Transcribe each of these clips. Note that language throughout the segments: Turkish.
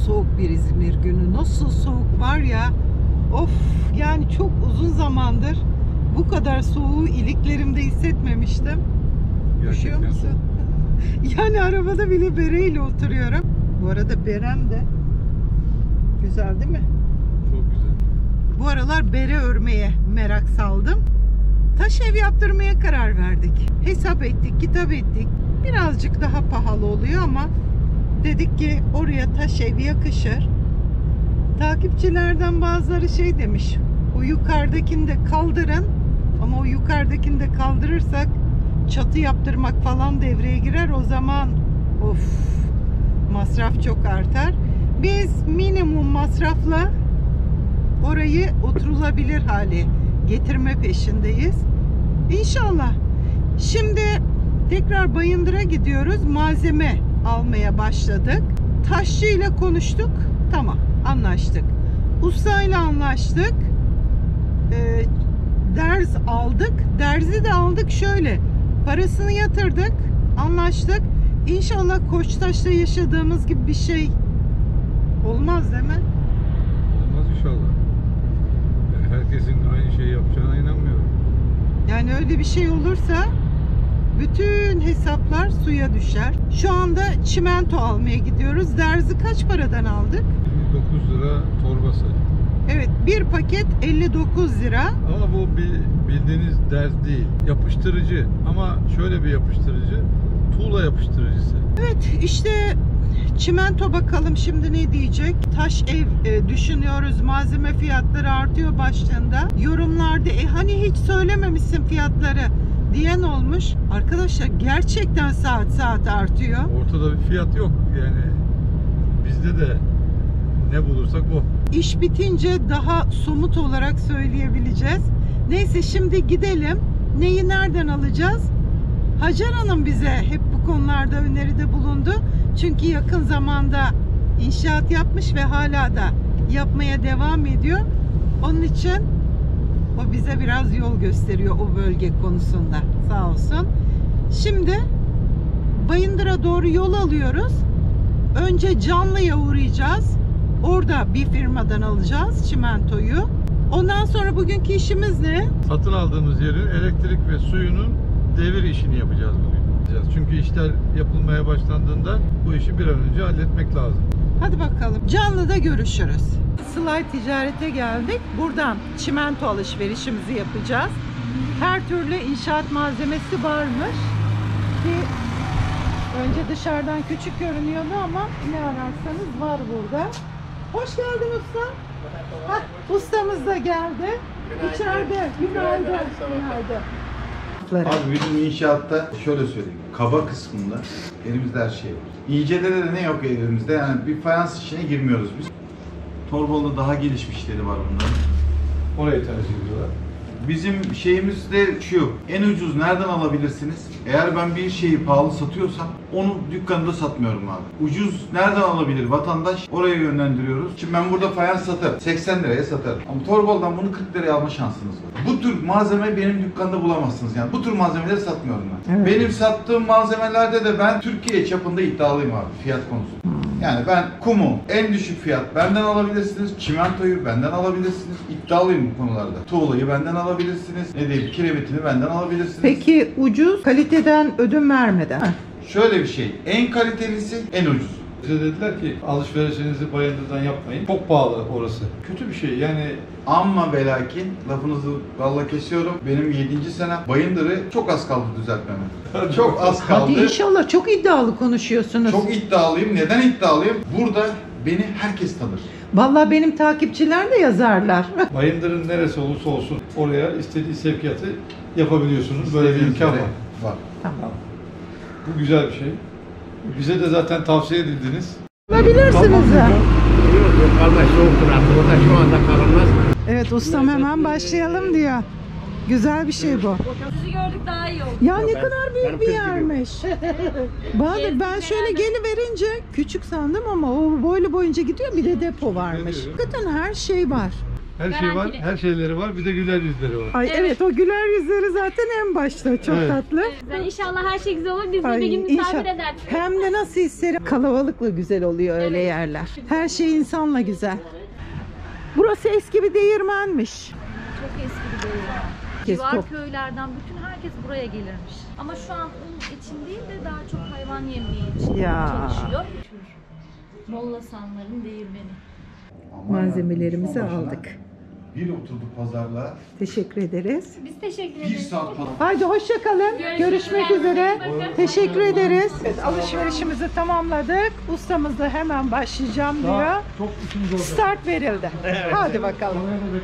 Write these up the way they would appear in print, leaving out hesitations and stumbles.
soğuk bir İzmir günü. Nasıl soğuk var ya. Of, yani çok uzun zamandır bu kadar soğuğu iliklerimde hissetmemiştim. Üşüyor musun? Yani arabada bile bereyle oturuyorum. Bu arada berem de güzel değil mi? Çok güzel. Bu aralar bere örmeye merak saldım. Taş ev yaptırmaya karar verdik. Hesap ettik, kitap ettik. Birazcık daha pahalı oluyor ama dedik ki oraya taş ev yakışır. Takipçilerden bazıları şey demiş. O yukarıdakini de kaldırın. Ama o yukarıdakini de kaldırırsak çatı yaptırmak falan devreye girer. O zaman of, masraf çok artar. Biz minimum masrafla orayı oturulabilir hale getirme peşindeyiz. İnşallah. Şimdi tekrar Bayındır'a gidiyoruz. Malzeme almaya başladık. Taşçı ile konuştuk. Tamam, anlaştık. Ustayla anlaştık. Derz aldık. Derzi de aldık şöyle. Parasını yatırdık. Anlaştık. İnşallah Koçtaş'ta yaşadığımız gibi bir şey olmaz değil mi? Olmaz inşallah. Herkesin aynı şeyi yapacağına inanmıyorum. Yani öyle bir şey olursa bütün hesaplar suya düşer. Şu anda çimento almaya gidiyoruz. Derzi kaç paradan aldık? 29 lira torbası. Evet, bir paket 59 lira. Ama bu bildiğiniz derz değil. Yapıştırıcı. Ama şöyle bir yapıştırıcı. Tuğla yapıştırıcısı. Evet, işte çimento bakalım şimdi ne diyecek. Taş ev düşünüyoruz. Malzeme fiyatları artıyor başlığında. Yorumlarda hani hiç söylememişsin fiyatları diyen olmuş. Arkadaşlar gerçekten saat artıyor. Ortada bir fiyat yok. Yani bizde de ne bulursak o. İş bitince daha somut olarak söyleyebileceğiz. Neyse şimdi gidelim. Neyi nereden alacağız? Hacer Hanım bize hep bu konularda öneride bulundu. Çünkü yakın zamanda inşaat yapmış ve hala da yapmaya devam ediyor. Onun için o bize biraz yol gösteriyor o bölge konusunda. Sağ olsun. Şimdi Bayındır'a doğru yol alıyoruz. Önce Canlı'ya uğrayacağız. Orada bir firmadan alacağız çimentoyu. Ondan sonra bugünkü işimiz ne? Satın aldığımız yerin elektrik ve suyunun devir işini yapacağız bugün. Çünkü işler yapılmaya başlandığında bu işi bir an önce halletmek lazım. Hadi bakalım. Canlı'da görüşürüz. Slay Ticaret'e geldik. Buradan çimento alışverişimizi yapacağız. Her türlü inşaat malzemesi varmış. Ki önce dışarıdan küçük görünüyordu ama ne ararsanız var burada. Hoş geldin usta. Heh, ustamız da geldi. İçeride. Günaydın. Günaydın. Abi bizim inşaatta şöyle söyleyeyim. Kaba kısmında elimizde her şey var. İncelerde de ne yok elimizde, yani bir fayans işine girmiyoruz biz. Torbalı'da daha gelişmişleri var bunların. Orayı tercih ediyorlar. Bizim şeyimiz de şu, en ucuz nereden alabilirsiniz? Eğer ben bir şeyi pahalı satıyorsam onu dükkanda satmıyorum abi. Ucuz nereden alabilir vatandaş? Oraya yönlendiriyoruz. Şimdi ben burada fayans satarım. 80 liraya satarım. Ama Torbalı'dan bunu 40 liraya alma şansınız var. Bu tür malzeme benim dükkanda bulamazsınız yani. Bu tür malzemeleri satmıyorum ben. Evet. Benim sattığım malzemelerde de ben Türkiye çapında iddialıyım abi fiyat konusunda. Yani ben kumu en düşük fiyat benden alabilirsiniz. Çimentoyu benden alabilirsiniz. İddialıyım bu konularda. Tuğlayı benden alabilirsiniz. Ne diyeyim, kiremitini benden alabilirsiniz. Peki ucuz, kaliteden ödün vermeden. Şöyle bir şey, en kalitelisi en ucuz. Bize dediler ki alışverişinizi Bayındır'dan yapmayın. Çok pahalı orası. Kötü bir şey yani. Amma ve lakin, lafınızı valla kesiyorum. Benim 7. senem Bayındır'ı çok az kaldı düzeltmeme. Çok az kaldı. Hadi inşallah, çok iddialı konuşuyorsunuz. Çok iddialıyım. Neden iddialıyım? Burada beni herkes tanır. Vallahi benim takipçiler de yazarlar. Bayındır'ın neresi olursa olsun oraya istediği sevkiyatı yapabiliyorsunuz. Böyle bir imkan var. Var. Tamam. Bu güzel bir şey. Bize de zaten tavsiye edildiniz. Alabilirsiniz ya. Yok kardeş, soğuktur artık. Orada şu anda kalınmaz. Evet, ustam hemen başlayalım diyor. Güzel bir şey bu. Sizi gördük daha iyi oldu. Ya ne kadar büyük bir yermiş. Bahadır, ben şöyle geliverince küçük sandım ama o boylu boyunca gidiyor, bir de depo varmış. Hakikaten her şey var. Her şey var, Garantili. her şeyleri var. Bir de güler yüzleri var. Ay evet, o güler yüzleri zaten en başta çok Evet. tatlı. Yani inşallah her şey güzel olur. Biz de Ay, bir gün misafir inşallah. edersiniz. Hem de nasıl isterim. Kalabalıkla güzel oluyor öyle yerler. Her şey insanla güzel. Burası eski bir değirmenmiş. Çok eski bir değirmen. Kes Civar top. köylerden bütün herkes buraya gelirmiş. Ama şu an un için değil de daha çok hayvan yemliği için Ya. çalışıyor. Molla Sanlar'ın değirmeni. Malzemelerimizi aldık. Bir oturduk pazarlığa. Teşekkür ederiz. Biz teşekkür Bir ederiz. saat falan. Haydi hoşça kalın. Görüşmek üzere. Bakın. Teşekkür ederiz. Evet, alışverişimizi tamamladık. Ustamız da hemen başlayacağım diyor. Çok işimiz olacak. Start verildi. Hadi bakalım.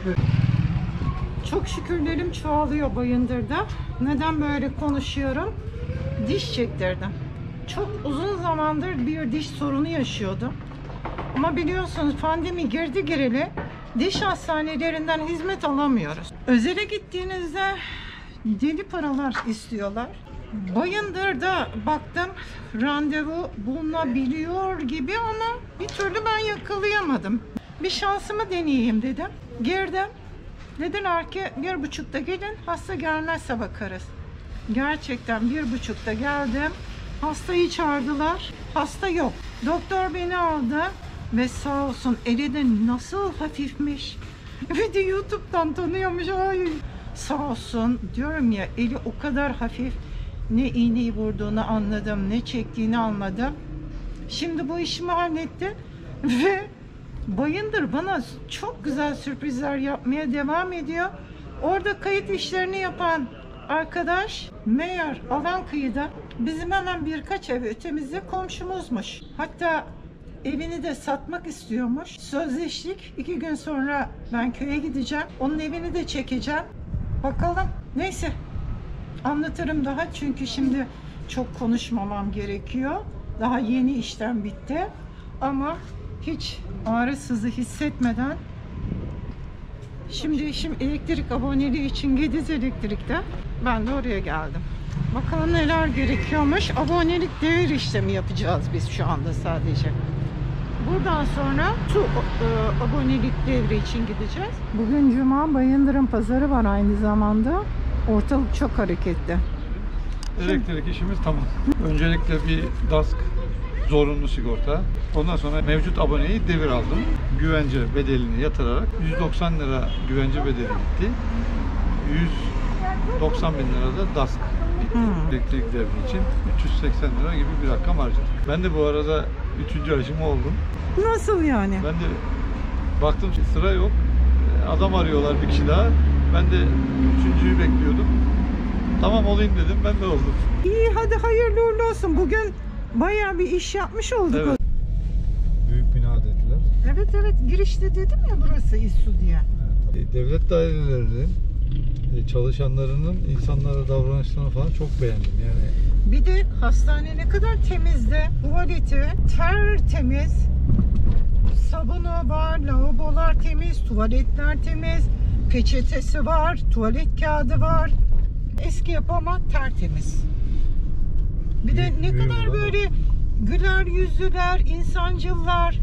Çok şükürlerim çoğalıyor Bayındır'da. Neden böyle konuşuyorum? Diş çektirdim. Çok uzun zamandır bir diş sorunu yaşıyordum. Ama biliyorsunuz pandemi girdi gireli diş hastanelerinden hizmet alamıyoruz. Özele gittiğinizde deli paralar istiyorlar. Bayındır'da baktım randevu bulunabiliyor gibi ama bir türlü ben yakalayamadım. Bir şansımı deneyeyim dedim. Girdim. Dediler ki 1.30'da gelin, hasta gelmezse bakarız. Gerçekten 1.30'da geldim. Hastayı çağırdılar. Hasta yok. Doktor beni aldı ve sağ olsun eli de nasıl hafifmiş. Ve de YouTube'dan tanıyormuş. Ay. Sağ olsun diyorum ya, eli o kadar hafif. Ne iğneyi vurduğunu anladım, ne çektiğini anladım. Şimdi bu işimi halletti ve Bayındır bana çok güzel sürprizler yapmaya devam ediyor. Orada kayıt işlerini yapan arkadaş meğer Alankıyı'da bizim hemen birkaç ev ötemizde komşumuzmuş. Hatta evini de satmak istiyormuş. Sözleştik. 2 gün sonra ben köye gideceğim. Onun evini de çekeceğim. Bakalım. Neyse. Anlatırım daha çünkü şimdi çok konuşmamam gerekiyor. Daha yeni işten bitti. Ama hiç ağrı sızı hissetmeden şimdi işim elektrik aboneliği için Gediz Elektrik'te. Ben de oraya geldim. Bakalım neler gerekiyormuş. Abonelik devir işlemi yapacağız biz şu anda sadece. Buradan sonra su abonelik devri için gideceğiz. Bugün Cuma, Bayındır'ın pazarı var aynı zamanda. Ortalık çok hareketli. Elektrik işimiz tamam. Öncelikle bir DASK zorunlu sigorta. Ondan sonra mevcut aboneyi devir aldım. Güvence bedelini yatırarak 190 lira güvence bedeli gitti. 190 bin lira da DASK gitti. Elektrik devri için 380 lira gibi bir rakam harcadık. Ben de bu arada 3. aşımı oldum. Nasıl yani? Ben de baktım ki sıra yok. Adam arıyorlar bir kişi daha. Ben de 3.'yü bekliyordum. Tamam olayım dedim. Ben de oldum. İyi, hadi hayırlı uğurlu olsun. Bugün bayağı bir iş yapmış olduk. Evet. Büyük bina dediler. Evet, girişte dedim ya burası İSSU diye. Devlet dairelerinin çalışanlarının insanlara davranışlarını falan çok beğendim. Yani Bir de hastane ne kadar temizdi. Tuvaleti tertemiz. Sabunu var, lavabolar temiz, tuvaletler temiz. Peçetesi var, tuvalet kağıdı var. Eski yapı ama tertemiz. Bir de ne Büyük kadar olan böyle güler yüzlüler, insancıllar.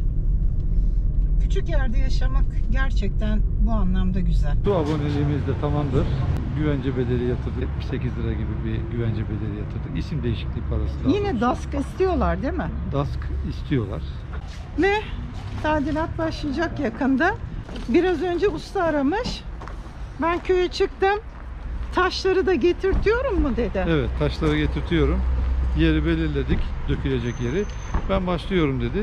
Küçük yerde yaşamak gerçekten bu anlamda güzel. su aboneliğimiz de tamamdır. Güvence bedeli yatırdık. 78 lira gibi bir güvence bedeli yatırdık. İsim değişikliği parası da. Yine DASK istiyorlar değil mi? DASK istiyorlar. Ve tadilat başlayacak yakında. Biraz önce usta aramış. Ben köye çıktım. Taşları da getirtiyorum mu dedi. Evet, taşları getirtiyorum. Yeri belirledik, dökülecek yeri. Ben başlıyorum dedi.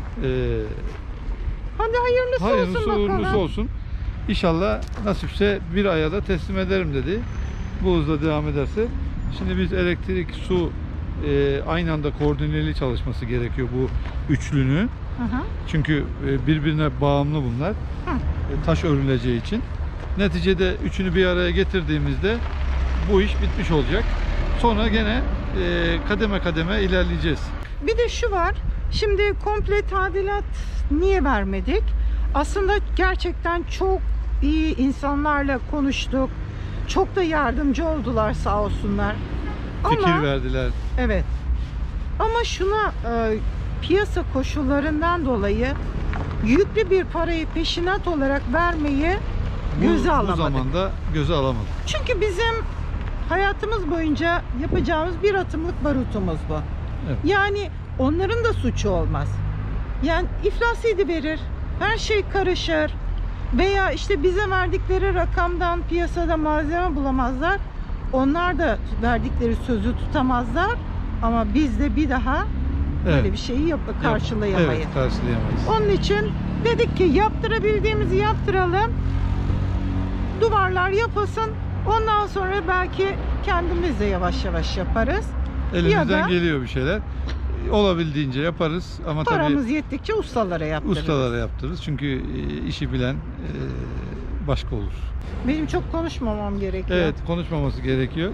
Hadi hayırlısı, Hayırlısı olsun bakalım. uğurlusu olsun. İnşallah nasipse bir aya da teslim ederim dedi. Bu hızla devam ederse. Şimdi biz elektrik, su aynı anda koordineli çalışması gerekiyor bu üçlünün. Aha. Çünkü birbirine bağımlı bunlar. Taş örüleceği için. Neticede üçünü bir araya getirdiğimizde bu iş bitmiş olacak. Sonra gene kademe kademe ilerleyeceğiz. Bir de şu var. Şimdi komple tadilat niye vermedik? Aslında gerçekten çok iyi insanlarla konuştuk. Çok da yardımcı oldular sağ olsunlar. Fikir verdiler. Evet. Ama şuna piyasa koşullarından dolayı yüklü bir parayı peşinat olarak vermeyi göze Bu alamadık. zamanda göze alamadık. Çünkü bizim hayatımız boyunca yapacağımız bir atımlık barutumuz bu. Evet. Yani onların da suçu olmaz. Yani iflas ediverir, her şey karışır veya işte bize verdikleri rakamdan piyasada malzeme bulamazlar. Onlar da verdikleri sözü tutamazlar ama biz de bir daha böyle Evet. bir şeyi karşılayamayız. Evet, karşılayamayız. Onun için dedik ki yaptırabildiğimizi yaptıralım. Duvarlar yapılsın. Ondan sonra belki kendimiz de yavaş yavaş yaparız. Elimizden ya da geliyor bir şeyler. Olabildiğince yaparız ama paramız yettikçe ustalara tabii yaptırırız. ustalara yaptırırız. Çünkü işi bilen başka olur. Benim çok konuşmamam gerekiyor. Evet, konuşmaması gerekiyor.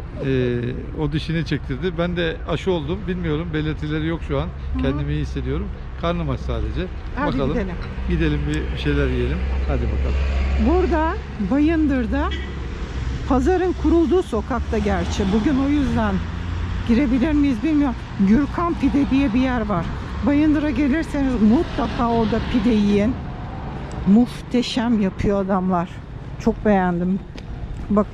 O dişini çektirdi. Ben de aşı oldum. Bilmiyorum, belirtileri yok şu an. Kendimi iyi hissediyorum. Karnım aç sadece. Hadi bakalım. gidelim. Gidelim bir şeyler yiyelim. Hadi bakalım. Burada Bayındır'da pazarın kurulduğu sokakta gerçi. Bugün o yüzden girebilir miyiz bilmiyorum. Gürkan Pide diye bir yer var. Bayındır'a gelirseniz mutlaka orada pide yiyin. Muhteşem yapıyor adamlar. Çok beğendim. Bak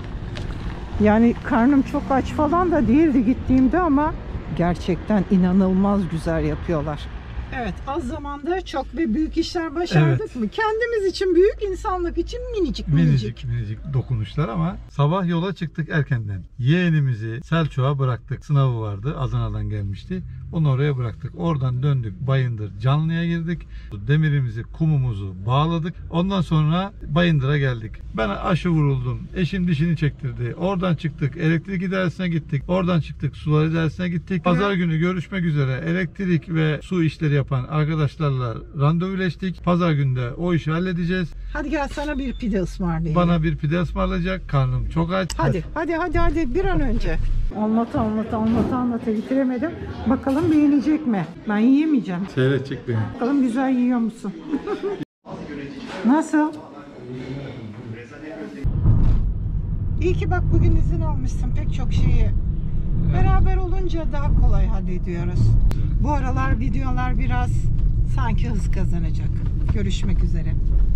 yani karnım çok aç falan da değildi gittiğimde ama gerçekten inanılmaz güzel yapıyorlar. Evet, az zamanda çok ve büyük işler başardık Evet. mı? Kendimiz için büyük, insanlık için minicik minicik. Minicik dokunuşlar ama sabah yola çıktık erkenden. Yeğenimizi Selçuk'a bıraktık. Sınavı vardı. Adana'dan gelmişti. Onu oraya bıraktık. Oradan döndük. Bayındır Canlı'ya girdik. Demirimizi, kumumuzu bağladık. Ondan sonra Bayındır'a geldik. Ben aşı vuruldum. Eşim dişini çektirdi. Oradan çıktık. Elektrik idaresine gittik. Oradan çıktık. Sular idaresine gittik. Pazar günü görüşmek üzere elektrik ve su işleri yapan arkadaşlarla randevuleştik. Pazar günde o işi halledeceğiz. Hadi gel sana bir pide ısmarlayayım. Bana bir pide ısmarlayacak. Karnım çok aç. Hadi bir an önce. Anlata bitiremedim. Bakalım beğenecek mi? Ben yiyemeyeceğim. Seyredecek beni. Bakalım güzel yiyor musun? Nasıl? İyi ki bak bugün izin almışsın pek çok şeyi. Beraber olunca daha kolay hallediyoruz. Bu aralar videolar biraz sanki hız kazanacak. Görüşmek üzere.